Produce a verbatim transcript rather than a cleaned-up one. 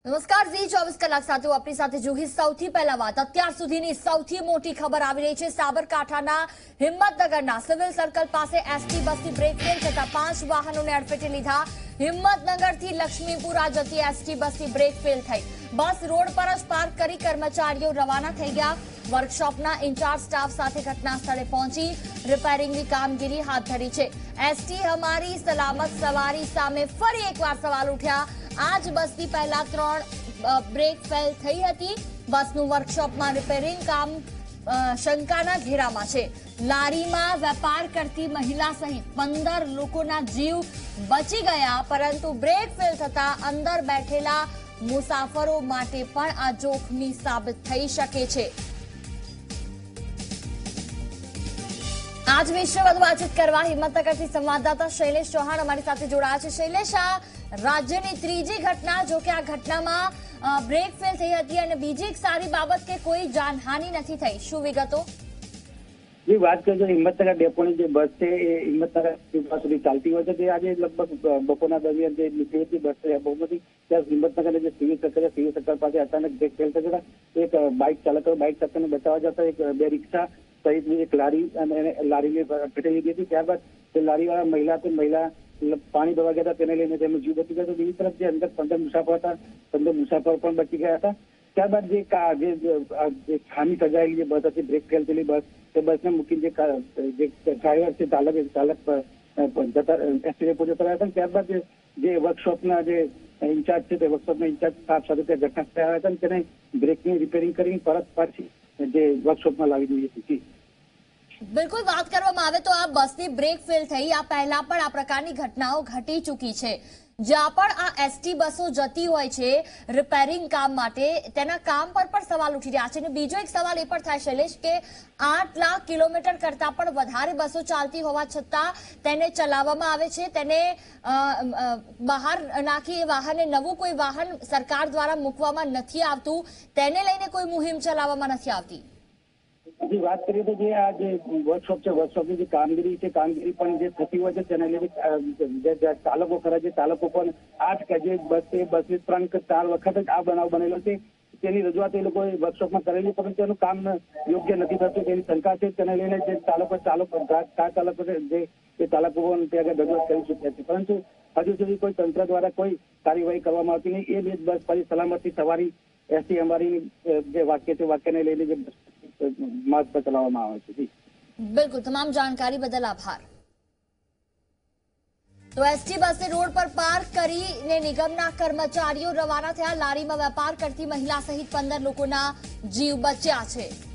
નમસ્કાર ઝી ચોવીસ કલાક સાથે આપણી સાથે જોહી સૌથી પહેલા વાત અત્યાર સુધીની સૌથી મોટી ખબર આવી રહી છે સાબરકાંઠાના હિંમતનગરના સિવિલ સર્કલ પાસે એસટી બસની બ્રેક ફેલ થતા પાંચ વાહનોને અડફેટે લીધા। હિંમતનગરથી લક્ષ્મીપુરા જતી એસટી બસની બ્રેક ફેલ થઈ। બસ રોડ પર જ પાર્ક કરી કર્મચારીઓ રવાના થઈ ગયા। વર્કશોપના ઇન્ચાર્જ સ્ટાફ સાથે ઘટના સ્થળે પહોંચી રિપેરિંગની કામગીરી હાથ ધરી છે। એસટી અમારી સલામત સવારી સામે ફરી એકવાર સવાલ ઉઠ્યા। आज बसनी पहला त्रण ब्रेक फेल थई हती। बसનું વર્કશોપમાં રિપેરિંગ કામ શંકાના ઘેરામાં છે। લારીમાં વેપાર કરતી મહિલા સહિત પંદર લોકોના જીવ બચી ગયા, પરંતુ બ્રેક ફેલ થતા અંદર બેઠેલા મુસાફરો માટે પણ આ જોખમી સાબિત થઈ શકે છે। આજ વિશે વધુ વાતચીત કરવા હિંમતનગરથી સંવાદદાતા શૈલેષ ચૌહાણ અમારી સાથે જોડાયા છે। શૈલેષ, આ રાજ્યની ત્રીજી ઘટના, જો કે આ ઘટનામાં બ્રેક ફેલ થઈ હતી અને બીજી એક સારી બાબત કે કોઈ જાનહાનિ નથી થઈ, શું વિગતો? જે વાત કરીએ હિંમતનગર ડેપોની જે બસ છે એ હિંમતનગર સુધી ચાલતી હોય છે, તે આજે લગભગ બપોરના દરમિયાન જે નીકળી હતી બસ બહુમતી ત્યાં હિંમતનગરના જે સિવિલ સર્કલ સિવિલ સર્કલ પાસે અચાનક બ્રેક ફેલ થતા એક બાઇક ચાલકો બાઇક ચાલકોને બચાવવા જતા એક બે રિક્ષા સહિતની એક લારી અને લારીને અડફેટે લીધી હતી। ત્યારબાદ તે લારીવાળા મહિલા તો મહિલા પાણી ભરવા ગયા હતા, તેને લઈને તેમનો જીવ બચી ગયો। બીજી તરફ જે અંદર પંદર મુસાફર હતા, પંદર મુસાફર પણ બચી ગયા હતા। ત્યારબાદ જે જે ખામી સર્જાયેલી જે બસ હતી, બ્રેક ફેલ થયેલી બસ, તે બસને મૂકીને જે ડ્રાઈવર છે ચાલક ચાલક જતા એસટી ડેપો જતા રહ્યા હતા। ત્યારબાદ જે વર્કશોપના જે ઇન્ચાર્જ છે તે વર્કશોપના ઇન્ચાર્જ સ્ટાફ સાથે તે ઘટના સ્થળે આવ્યા હતા અને તેને બ્રેકની રિપેરિંગ કરી પરત પાછી જે વર્કશોપમાં લાવી દીધી હતી। બિલકુલ, વાત કરવામાં આવે તો આ બસની બ્રેક ફેલ થઈ, આ પહેલા પણ આ પ્રકારની ઘટનાઓ ઘટી ચૂકી છે। જ્યાં પણ આ એસટી બસો જતી હોય છે રિપેરિંગ કામ માટે, તેના કામ પર પણ સવાલ ઉઠી રહ્યા છે। અને બીજો એક સવાલ એ પણ થાય શૈલેષ કે આઠ લાખ કિલોમીટર કરતા પણ વધારે બસો ચાલતી હોવા છતાં તેને ચલાવવામાં આવે છે, તેને બહાર નાખી એ વાહનને નવું કોઈ વાહન સરકાર દ્વારા મૂકવામાં નથી આવતું, તેને લઈને કોઈ મુહિમ ચલાવવામાં નથી આવતી। હજી વાત કરીએ તો જે આ જે વર્કશોપ છે, વર્કશોપની જે કામગીરી છે, કામગીરી પણ જે થતી હોય છે તેના લીધે ચાલકો ખરા છે, ચાલકો પણ આઠ કે જે બસ છે બસની ત્રણ કે ચાર વખત જ આ બનાવ બનેલો છે, તેની રજૂઆત એ લોકોએ વર્કશોપમાં કરેલી, પરંતુ તેનું કામ યોગ્ય નથી થતું તેની શંકા છે। તેને લઈને જે ચાલકો ચાલકો કાર ચાલકો છે જે ચાલકો ત્યાં આગળ રજૂઆત કરી ચૂક્યા છે, પરંતુ હજુ સુધી કોઈ તંત્ર દ્વારા કોઈ કાર્યવાહી કરવામાં આવતી નહીં। એ બે બસ ફરી સલામતી સવારી એસટી અમારી જે વાક્ય છે વાક્યને લઈને જે માર્ગ પર ચલાવવામાં આવે છે। બિલકુલ, તમામ જાણકારી બદલ આભાર। તો એસટી બસે રોડ પર પાર્ક કરીને નિગમના કર્મચારીઓ રવાના થયા। લારીમાં વેપાર કરતી મહિલા સહિત પંદર લોકોના જીવ બચ્યા છે।